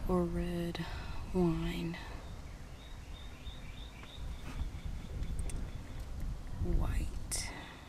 or red wine. White.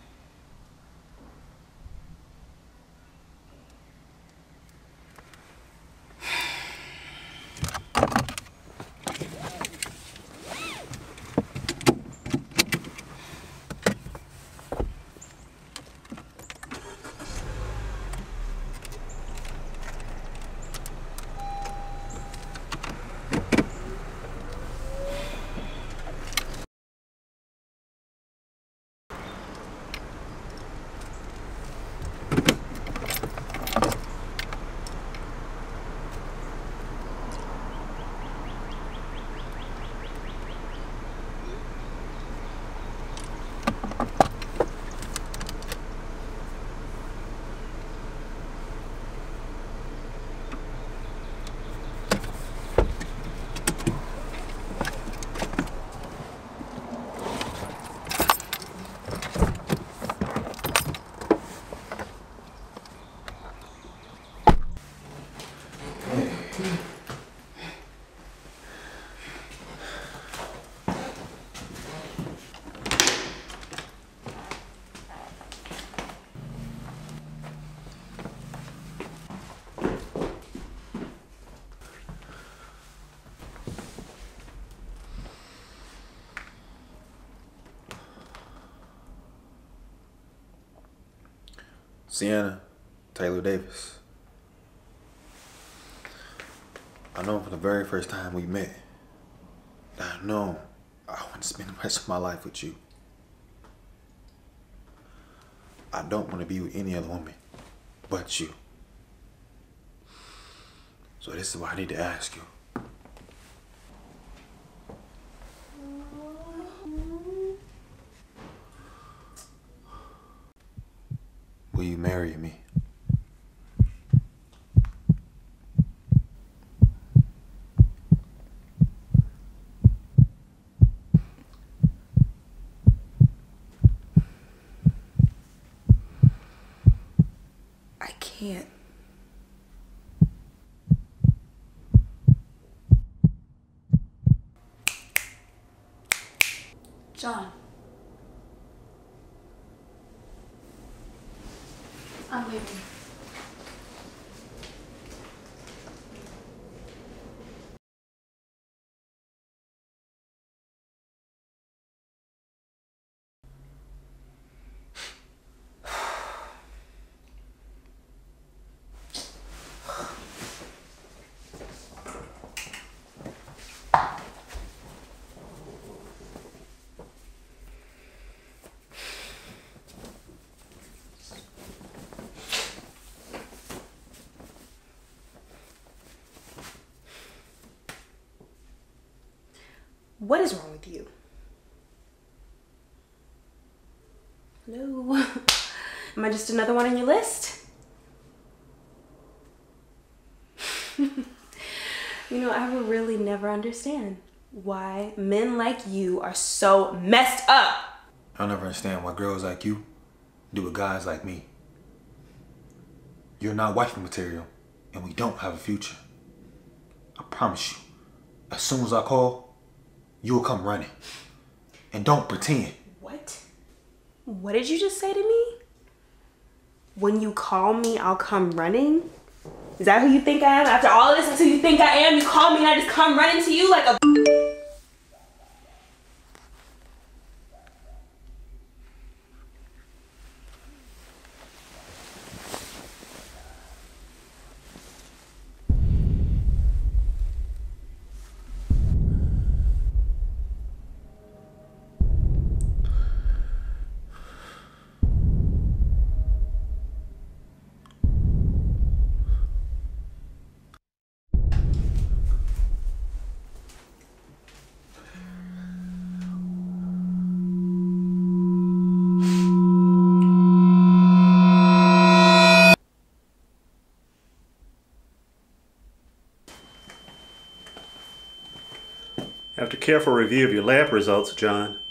Sienna Taylor Davis. I know from the very first time we met that I know I want to spend the rest of my life with you. I don't want to be with any other woman but you. So this is why I need to ask you. Will you marry me? I can't. John. I'm leaving. What is wrong with you? Hello? Am I just another one on your list? You know, I would really never understand why men like you are so messed up. I'll never understand why girls like you do with guys like me. You're not wifey material, and we don't have a future. I promise you, as soon as I call, you'll come running. And don't pretend. What? What did you just say to me? When you call me, I'll come running? Is that who you think I am? After all of this, that's who you think I am? You call me and I just come running to you like a... After careful review of your lab results, John,